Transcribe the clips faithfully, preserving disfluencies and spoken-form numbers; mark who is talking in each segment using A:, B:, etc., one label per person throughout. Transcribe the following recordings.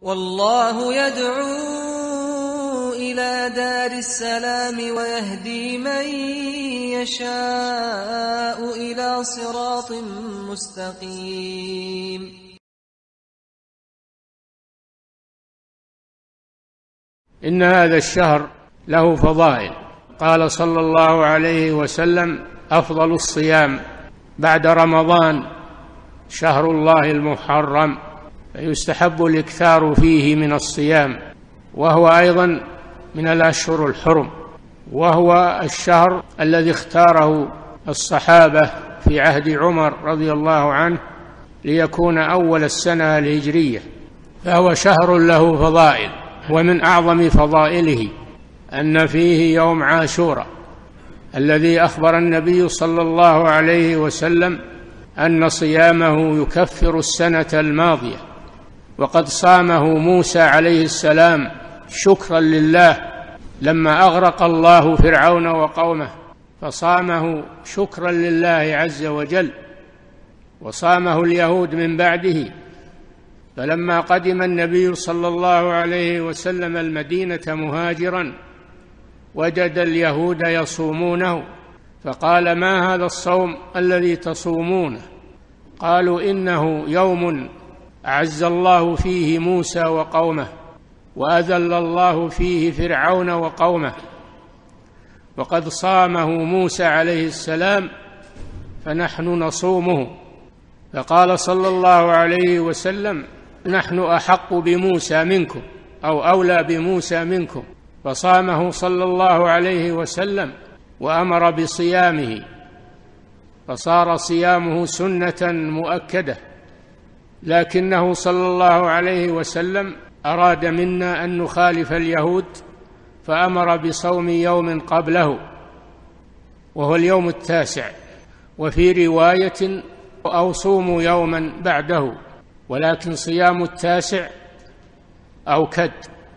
A: والله يدعو إلى دار السلام ويهدي من يشاء إلى صراط مستقيم.
B: إن هذا الشهر له فضائل. قال صلى الله عليه وسلم: أفضل الصيام بعد رمضان شهر الله المحرم، فيستحب الإكثار فيه من الصيام، وهو أيضا من الأشهر الحرم، وهو الشهر الذي اختاره الصحابة في عهد عمر رضي الله عنه ليكون أول السنة الهجرية، فهو شهر له فضائل. ومن أعظم فضائله أن فيه يوم عاشوراء الذي أخبر النبي صلى الله عليه وسلم أن صيامه يكفر السنة الماضية، وقد صامه موسى عليه السلام شكرا لله لما أغرق الله فرعون وقومه، فصامه شكرا لله عز وجل، وصامه اليهود من بعده. فلما قدم النبي صلى الله عليه وسلم المدينة مهاجرا وجد اليهود يصومونه، فقال: ما هذا الصوم الذي تصومونه؟ قالوا: إنه يوم أعز الله فيه موسى وقومه وأذل الله فيه فرعون وقومه، وقد صامه موسى عليه السلام فنحن نصومه. فقال صلى الله عليه وسلم: نحن أحق بموسى منكم أو أولى بموسى منكم، فصامه صلى الله عليه وسلم وأمر بصيامه، فصار صيامه سنة مؤكدة. لكنه صلى الله عليه وسلم أراد منا أن نخالف اليهود فأمر بصوم يوم قبله وهو اليوم التاسع، وفي رواية: أو صوموا يوما بعده، ولكن صيام التاسع أوكد،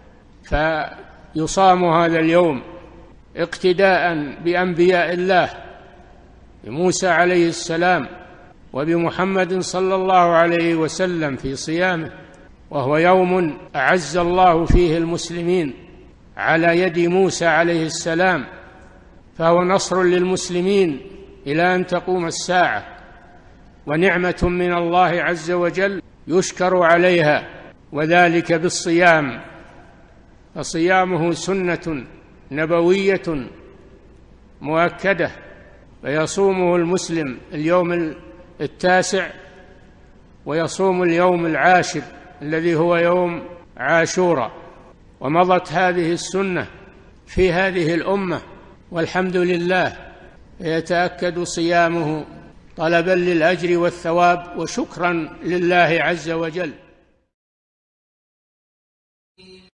B: فيصام هذا اليوم اقتداء بأنبياء الله بموسى عليه السلام وبمحمد صلى الله عليه وسلم في صيامه، وهو يوم أعز الله فيه المسلمين على يد موسى عليه السلام، فهو نصر للمسلمين إلى أن تقوم الساعة، ونعمة من الله عز وجل يشكر عليها، وذلك بالصيام. فصيامه سنة نبوية مؤكدة، فيصومه المسلم اليوم التاسع ويصوم اليوم العاشر الذي هو يوم عاشوراء. ومضت هذه السنة في هذه الأمة والحمد لله، يتأكد صيامه طلبا للأجر والثواب وشكرا لله عز وجل.